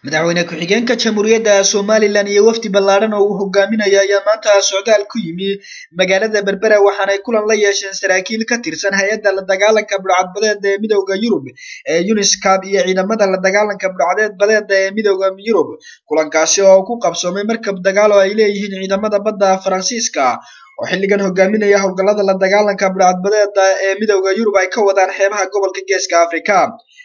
Madaxwayne Ku-xigeenka Jamhuuriyadda Somaliland iyo wafdi ballaaran oo uu hogaaminayo ayaa maanta socdaal ku yimi magaalada Berbera waxaana ay kulan la yeesheen saraakiil ka tirsan hay'adda la dagaalanka Budhcad-badeedda ee Midawga Yurub ee EUCAP iyo ciidamada la dagaalanka Budhcad-badeedda ee Midawga Yurub. Kulankaasi oo ku qabsoomay markab dagaal oo ay leeyihiin ciidamada badda Faransiiska oo xilligan hogaaminaya howlgallada la dagaalanka Budhcad-badeedda ee Midawga Yurub ay ka wadaan xeebaha gobolka Geeska Afrika.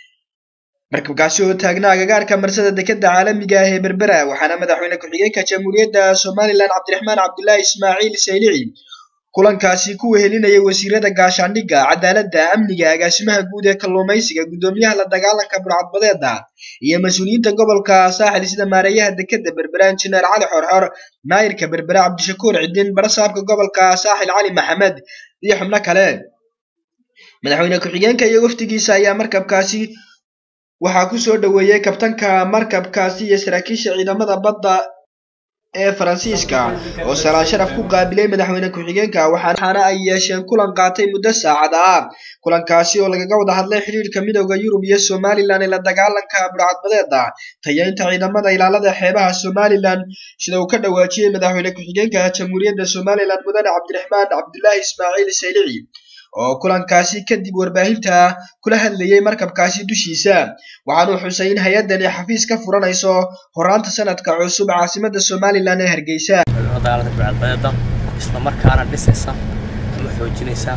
markabkaasi oo taagnaa agagaarka marsada dekedda caalamiga ah ee Berbera waxaana madaxweyne ku-xigeenka Jamhuuriyadda Somaliland Cabdiraxmaan Cabdillaahi Ismaaciil Saylici kulankaasi ku wehelinayay wasiirada gaashaandhigga, cadaaladda, amniga, agaasimaha guud ee kalluumaysiga, gudoomiyaha la dagaalanka Budhcad-badeedda iyo mas'uuliyiinta gobolka Saaxil sida maareeyaha dekedda Berbera Injineer Cali Xorxor, maayirka Berbera Cabdishakuur Cidin, barasaabka gobolka Saaxil Cali Maxamed iyo xubno kale. Madaxweyne ku-xigeenka iyo wafdigiisa ayaa markabkaasi waxaa ku soo dhaweeyay kabtanka markabkaasi iyo saraakiisha ciidamada badda ee Faransiiska oo salaan sharaf ku qaabilay madaxweyne ku-xigeenka waxaana ay yeesheen kulan qaatay muddo saacad ah. kulankaasi oo lagaga wada hadlay xiriirka Midawga Yurub iyo Somaliland ee la dagaalanka Budhcad-badeedda, tayeynta ciidamada ilaalada xeebaha Somaliland sida uu ka dhawaajiyay madaxweyne ku-xigeenka Jamhuuriyadda Somaliland Md Cabdiraxmaan Cabdillaahi Ismaaciil Saylici oo kulankaasi kadib warbaahinta kula hadlayay markabkaasi dushiisa. waxaanu xusay in hay'adani xafiis ka furanayso horaanta sanadka cusub caasimadda Somaliland ee Hargeysa. dagaalada Budhcad-badeedda isla markaana dhisaysa ama xoojinaysa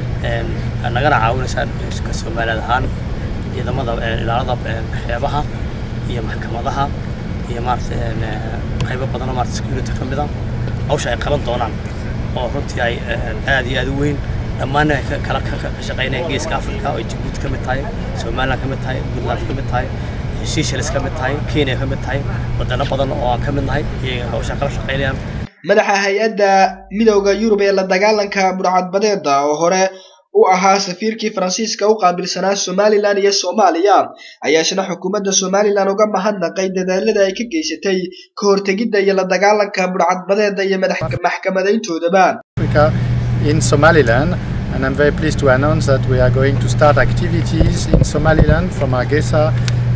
nagana caawinaysa iska Somaliland ahaan ciidamada ilaalada xeebaha iyo maxkamadaha iyo qaybo badan oo security ka mid ah hawsha ay qaban doonaan oo runtii ay aad iyo aad u weyn dhammaan kala shaqeynaya Geeska Afrika oo Djibouti ka mid tahay, Somaliland ka mid tahay, Puntland ka mid tahay, Seychelles ka mid tahay, Kenya ka mid tahay, wadano badan oo aan ka mid nahay iyo hawsha kala shaqeynayaan. madaxa hay'adda Midawga Yurub ee la dagaalanka Budhcad-badeedda oo hore u ahaa safiirkii Faransiiska u qaabilsanaa Somaliland iyo Soomaaliya ayaa isna xukuumadda Somaliland uga mahadnaqay dadaalada ay ka geysatay ka hortagidda iyo la dagaalanka Budhcad-badeedda iyo maxkamadayntoodaba. In Somaliland, and I'm very pleased to announce that we are going to start activities in Somaliland from Hargeisa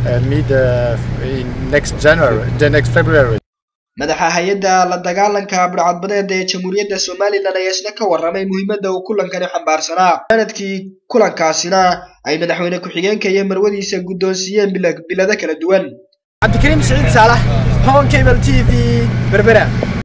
in next February. madaxa hay'adda la dagaalanka Budhcad-badeedda ee Jamhuuriyadda Somaliland ayaa isna ka warramay muhiimadda uu kulankani xambaarsanaa. sanadkii kulankaasina ay madaxweyne ku-xigeenka iyo marwadiisa guddoonsiiyeen bilado kala duwan. Cabdiraxmaan Cabdillaahi Ismaaciil, Home Cable TV, Berbera.